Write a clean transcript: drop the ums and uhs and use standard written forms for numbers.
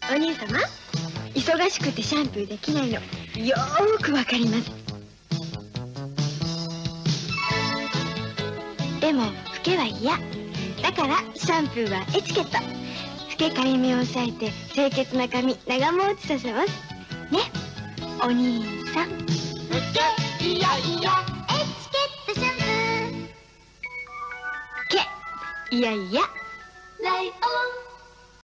お兄様、忙しくてシャンプーできないのよーくわかります。でも老けは嫌だからシャンプーはエチケット。老けかゆみを抑えて清潔な髪長持ちさせますね、お兄さん。老けいやいやエチケットシャンプー。老けいやいやライオ